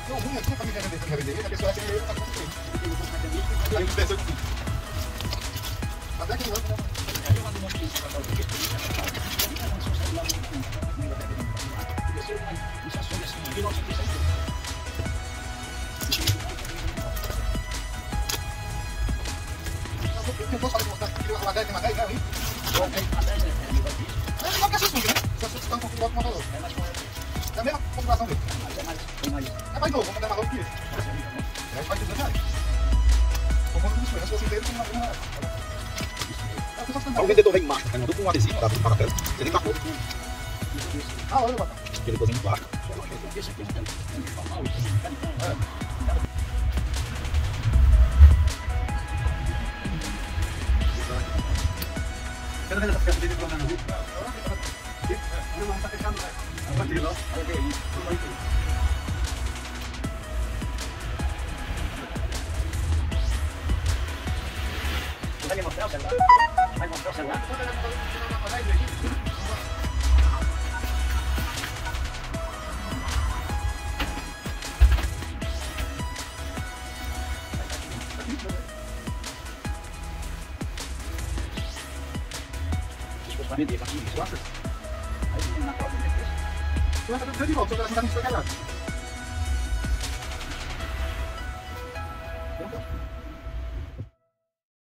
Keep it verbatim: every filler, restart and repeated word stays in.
Não, ruim aqui pra me revender, pra me revender, a pessoa acha que eu faço com ele. Aí eu pensei comigo. Até que não, né? Eu posso fazer mostrar aqui uma madeira, tem madeira, né? É igual que essa suja, né? Essa suja está um pouco igual que o motor. É a mesma configuração dele. É mais novo, vamos mandar mais novo que esse. É, faz duzentos reais. Por conta disso, se você inteiro, tem uma grana. O vendedor vem em marca, mandou com um adesivo, dá para a tela, você nem marcou. Ah, olha, bota. Aquele cozinho de plástico. Quero ver essa peça dele pra andar no rio. Não, não, tá fechado, né? Tá aqui, ó. Vai me mostrar o celular? Vai mostrar o celular? Vai vender, vai vender. Aí na prova, depois. Você vai fazer de volta, só que ela não foi calhada.